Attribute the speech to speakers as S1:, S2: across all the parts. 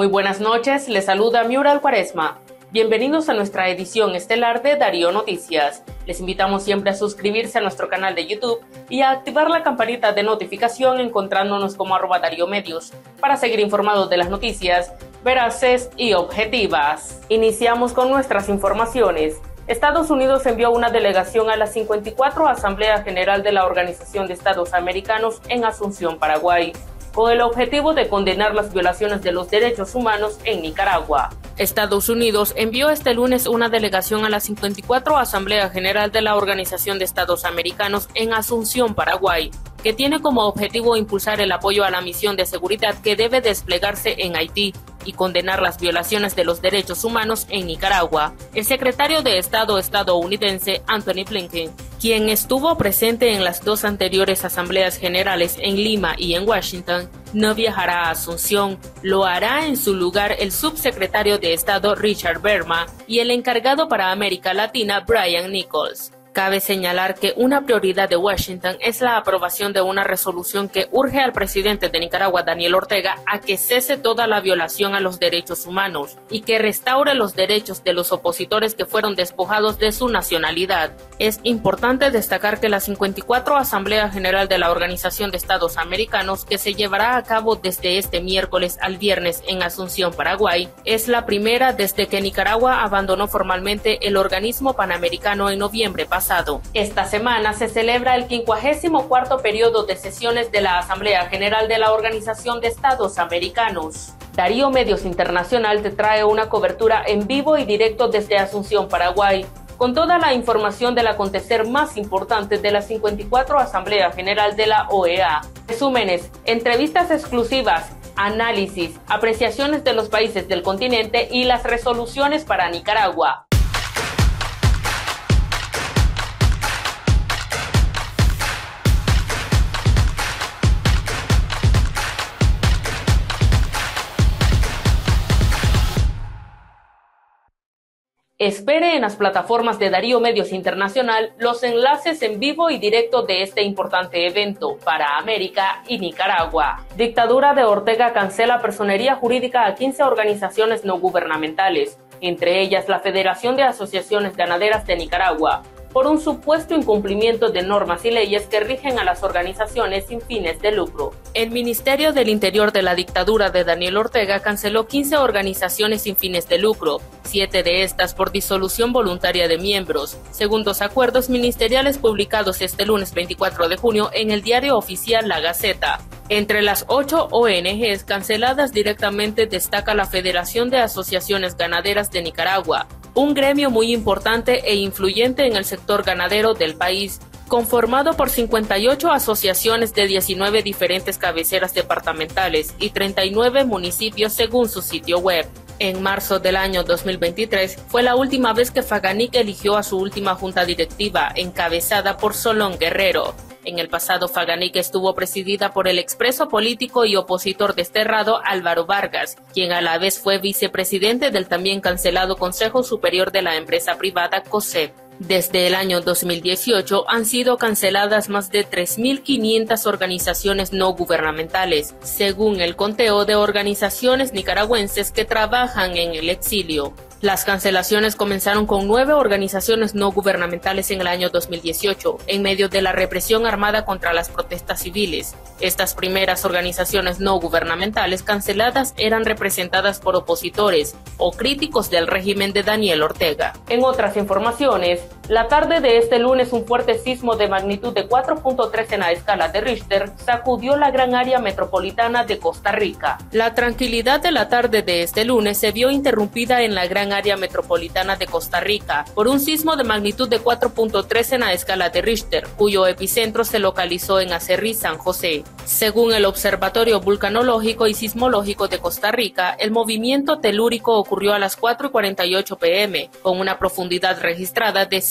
S1: Muy buenas noches, les saluda Miural Cuaresma. Bienvenidos a nuestra edición estelar de Darío Noticias. Les invitamos siempre a suscribirse a nuestro canal de YouTube y a activar la campanita de notificación encontrándonos como @DaríoMedios para seguir informados de las noticias veraces y objetivas. Iniciamos con nuestras informaciones. Estados Unidos envió una delegación a la 54 Asamblea General de la Organización de Estados Americanos en Asunción, Paraguay, con el objetivo de condenar las violaciones de los derechos humanos en Nicaragua. Estados Unidos envió este lunes una delegación a la 54 Asamblea General de la Organización de Estados Americanos en Asunción, Paraguay, que tiene como objetivo impulsar el apoyo a la misión de seguridad que debe desplegarse en Haití y condenar las violaciones de los derechos humanos en Nicaragua. El secretario de Estado estadounidense, Antony Blinken, quien estuvo presente en las dos anteriores asambleas generales en Lima y en Washington, no viajará a Asunción. Lo hará en su lugar el subsecretario de Estado Richard Berman y el encargado para América Latina Brian Nichols. Cabe señalar que una prioridad de Washington es la aprobación de una resolución que urge al presidente de Nicaragua, Daniel Ortega, a que cese toda la violación a los derechos humanos y que restaure los derechos de los opositores que fueron despojados de su nacionalidad. Es importante destacar que la 54 Asamblea General de la Organización de Estados Americanos, que se llevará a cabo desde este miércoles al viernes en Asunción, Paraguay, es la primera desde que Nicaragua abandonó formalmente el organismo panamericano en noviembre pasado. Esta semana se celebra el 54º periodo de sesiones de la Asamblea General de la Organización de Estados Americanos. Darío Medios Internacional te trae una cobertura en vivo y directo desde Asunción, Paraguay, con toda la información del acontecer más importante de la 54 Asamblea General de la OEA. Resúmenes, entrevistas exclusivas, análisis, apreciaciones de los países del continente y las resoluciones para Nicaragua. Espere en las plataformas de Darío Medios Internacional los enlaces en vivo y directo de este importante evento para América y Nicaragua. Dictadura de Ortega cancela personería jurídica a 15 organizaciones no gubernamentales, entre ellas la Federación de Asociaciones Ganaderas de Nicaragua, por un supuesto incumplimiento de normas y leyes que rigen a las organizaciones sin fines de lucro. El Ministerio del Interior de la dictadura de Daniel Ortega canceló 15 organizaciones sin fines de lucro, 7 de estas por disolución voluntaria de miembros, según dos acuerdos ministeriales publicados este lunes 24 de junio en el diario oficial La Gaceta. Entre las 8 ONGs canceladas directamente destaca la Federación de Asociaciones Ganaderas de Nicaragua, un gremio muy importante e influyente en el sector ganadero del país, conformado por 58 asociaciones de 19 diferentes cabeceras departamentales y 39 municipios según su sitio web. En marzo del año 2023 fue la última vez que Faganic eligió a su última junta directiva, encabezada por Solón Guerrero. En el pasado, Faganic estuvo presidida por el expreso político y opositor desterrado Álvaro Vargas, quien a la vez fue vicepresidente del también cancelado Consejo Superior de la empresa privada COSEP. Desde el año 2018 han sido canceladas más de 3.500 organizaciones no gubernamentales, según el conteo de organizaciones nicaragüenses que trabajan en el exilio. Las cancelaciones comenzaron con 9 organizaciones no gubernamentales en el año 2018, en medio de la represión armada contra las protestas civiles. Estas primeras organizaciones no gubernamentales canceladas eran representadas por opositores o críticos del régimen de Daniel Ortega. En otras informaciones, la tarde de este lunes un fuerte sismo de magnitud de 4.3 en la escala de Richter sacudió la gran área metropolitana de Costa Rica. La tranquilidad de la tarde de este lunes se vio interrumpida en la gran área metropolitana de Costa Rica por un sismo de magnitud de 4.3 en la escala de Richter, cuyo epicentro se localizó en Acerrí, San José. Según el Observatorio Vulcanológico y Sismológico de Costa Rica, el movimiento telúrico ocurrió a las 4:48 p.m., con una profundidad registrada de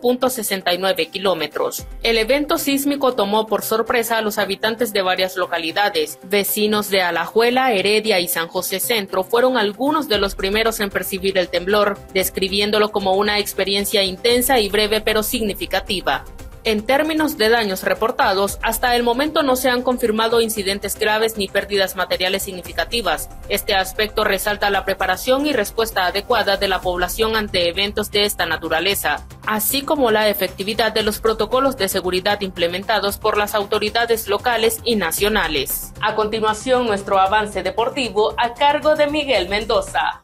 S1: 5.69 kilómetros. El evento sísmico tomó por sorpresa a los habitantes de varias localidades. Vecinos de Alajuela, Heredia y San José Centro fueron algunos de los primeros en percibir el temblor, describiéndolo como una experiencia intensa y breve pero significativa. En términos de daños reportados, hasta el momento no se han confirmado incidentes graves ni pérdidas materiales significativas. Este aspecto resalta la preparación y respuesta adecuada de la población ante eventos de esta naturaleza, así como la efectividad de los protocolos de seguridad implementados por las autoridades locales y nacionales. A continuación, nuestro avance deportivo a cargo de Miguel Mendoza.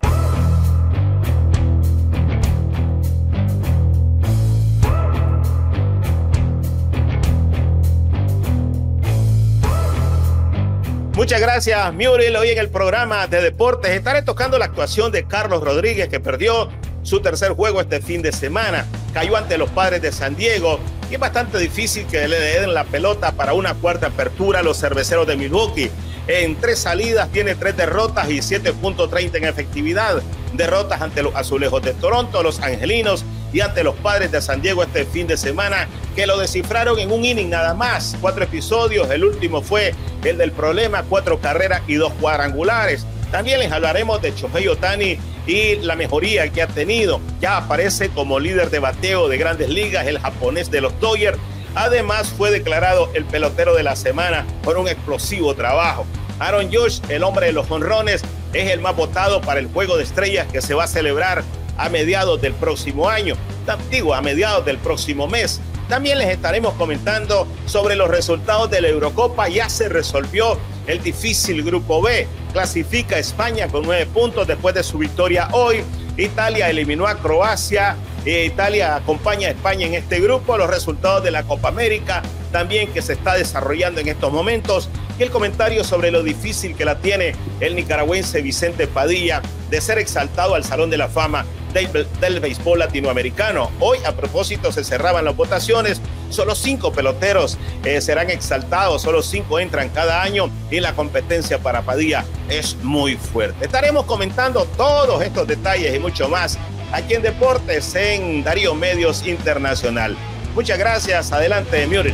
S2: Muchas gracias, Muriel. Hoy en el programa de deportes estaré tocando la actuación de Carlos Rodríguez, que perdió su tercer juego este fin de semana. Cayó ante los Padres de San Diego y es bastante difícil que le den la pelota para una cuarta apertura a los Cerveceros de Milwaukee. En 3 salidas tiene 3 derrotas y 7.30 en efectividad. Derrotas ante los Azulejos de Toronto, los Angelinos y ante los Padres de San Diego este fin de semana, que lo descifraron en un inning nada más. 4 episodios, el último fue el del problema, 4 carreras y 2 cuadrangulares. También les hablaremos de Shohei Ohtani y la mejoría que ha tenido. Ya aparece como líder de bateo de Grandes Ligas, el japonés de los Dodgers. Además, fue declarado el pelotero de la semana por un explosivo trabajo. Aaron Judge, el hombre de los jonrones, es el más votado para el Juego de Estrellas que se va a celebrar a mediados del próximo año, a mediados del próximo mes. También les estaremos comentando sobre los resultados de la Eurocopa. Ya se resolvió el difícil Grupo B. Clasifica España con 9 puntos después de su victoria hoy. Italia eliminó a Croacia. Italia acompaña a España en este grupo. Los resultados de la Copa América también, que se está desarrollando en estos momentos. Y el comentario sobre lo difícil que la tiene el nicaragüense Vicente Padilla de ser exaltado al Salón de la Fama del béisbol latinoamericano. Hoy, a propósito, se cerraban las votaciones. Solo 5 peloteros serán exaltados, solo 5 entran cada año y la competencia para Padilla es muy fuerte. Estaremos comentando todos estos detalles y mucho más aquí en Deportes en Darío Medios Internacional. Muchas gracias. Adelante, Muriel.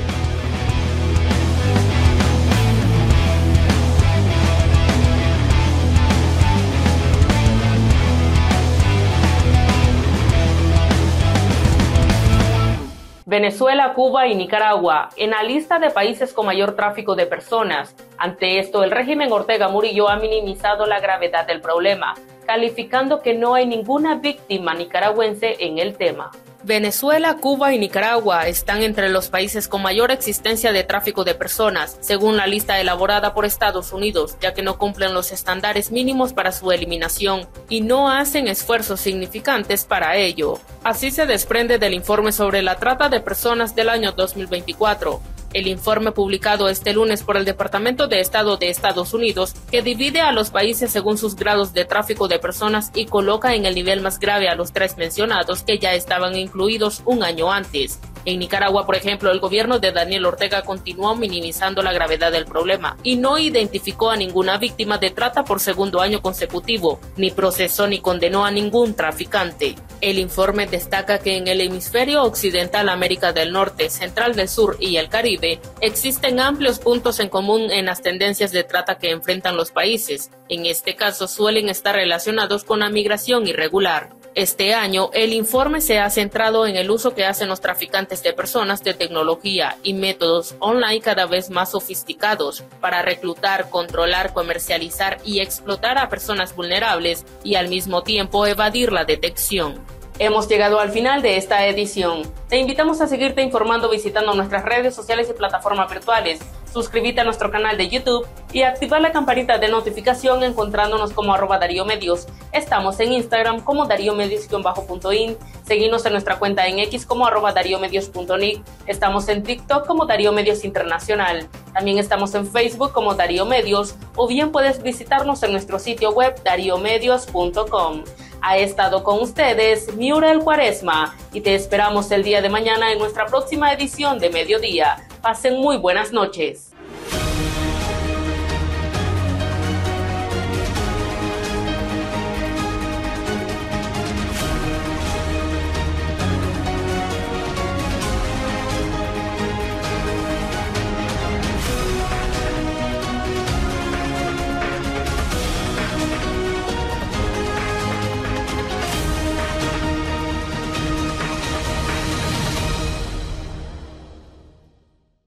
S1: Venezuela, Cuba y Nicaragua en la lista de países con mayor tráfico de personas. Ante esto, el régimen Ortega Murillo ha minimizado la gravedad del problema, calificando que no hay ninguna víctima nicaragüense en el tema. Venezuela, Cuba y Nicaragua están entre los países con mayor existencia de tráfico de personas, según la lista elaborada por Estados Unidos, ya que no cumplen los estándares mínimos para su eliminación y no hacen esfuerzos significantes para ello. Así se desprende del informe sobre la trata de personas del año 2024. El informe publicado este lunes por el Departamento de Estado de Estados Unidos, que divide a los países según sus grados de tráfico de personas y coloca en el nivel más grave a los 3 mencionados que ya estaban incluidos un año antes. En Nicaragua, por ejemplo, el gobierno de Daniel Ortega continuó minimizando la gravedad del problema y no identificó a ninguna víctima de trata por segundo año consecutivo, ni procesó ni condenó a ningún traficante. El informe destaca que en el hemisferio occidental, América del Norte, Central del Sur y el Caribe, existen amplios puntos en común en las tendencias de trata que enfrentan los países. En este caso, suelen estar relacionados con la migración irregular. Este año, el informe se ha centrado en el uso que hacen los traficantes de personas de tecnología y métodos online cada vez más sofisticados para reclutar, controlar, comercializar y explotar a personas vulnerables y al mismo tiempo evadir la detección. Hemos llegado al final de esta edición. Te invitamos a seguirte informando visitando nuestras redes sociales y plataformas virtuales. Suscríbete a nuestro canal de YouTube y activa la campanita de notificación encontrándonos como @DaríoMedios. Estamos en Instagram como DaríoMedios_.in. Seguinos en nuestra cuenta en X como @DaríoMedios.nic. Estamos en TikTok como Darío Medios Internacional. También estamos en Facebook como Darío Medios, o bien puedes visitarnos en nuestro sitio web dariomedios.com. Ha estado con ustedes Muriel Cuaresma y te esperamos el día de mañana en nuestra próxima edición de Mediodía. Pasen muy buenas noches.